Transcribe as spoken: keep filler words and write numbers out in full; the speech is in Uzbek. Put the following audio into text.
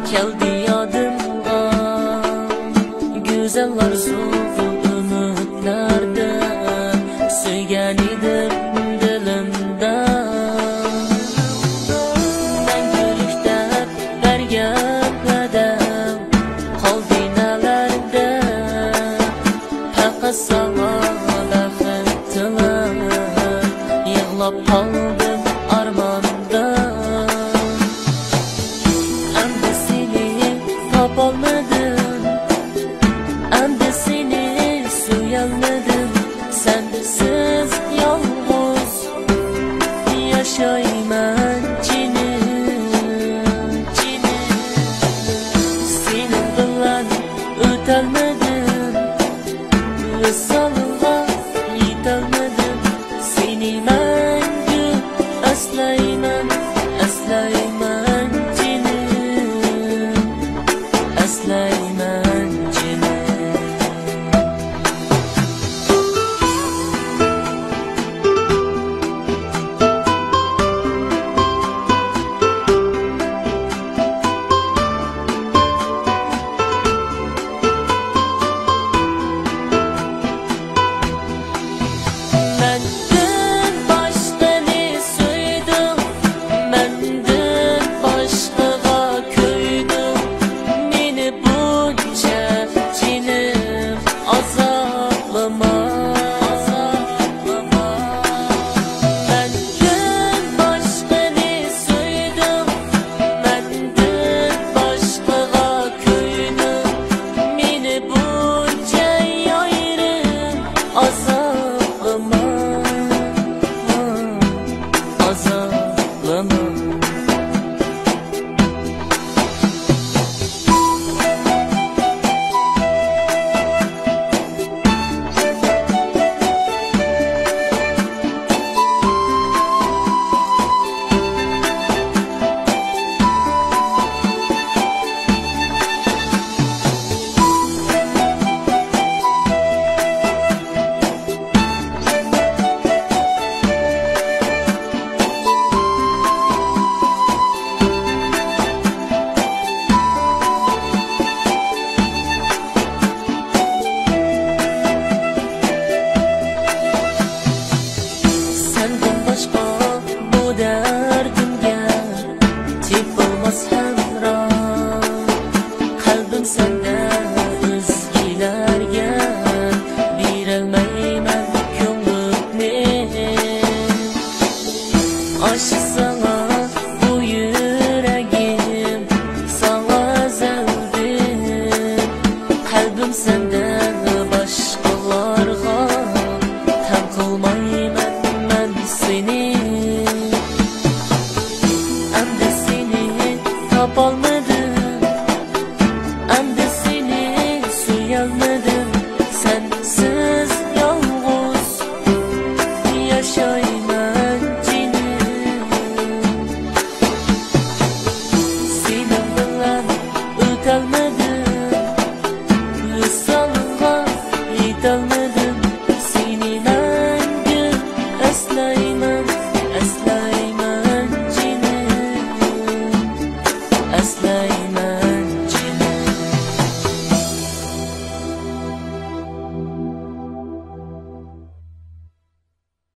keldi yodimga go'zal orzu umidlarda suygan edim dilimda mangulikda bergan qadam qoldi nalarda faqat sana lafettilar yig'lab qoldim armonda endi seni topolmadim endi seni suyolmadim sensiz yolg'iz yashayman jinim jinim sening bilan o'tolmadim visolga yetolmadim seni mangu aslayman aslayman jinim aslayman jinim Menden başqani so'ydim, menden boshqaga ko'ydim, meni buncha jinim azoblama, azoblama. Menden başqani so'ydim, menden boshqaga ko'ydim, meni buncha yoyrim azoblama. Azalama senden başqa bu dardimga tepilmas hamroh qalbim senda o'zgalarga berolmayman ko'nglimni oshi sana bu yuragim sana zavdim qalbim sendan boshqalarga tam qilmayman seni endi seni topol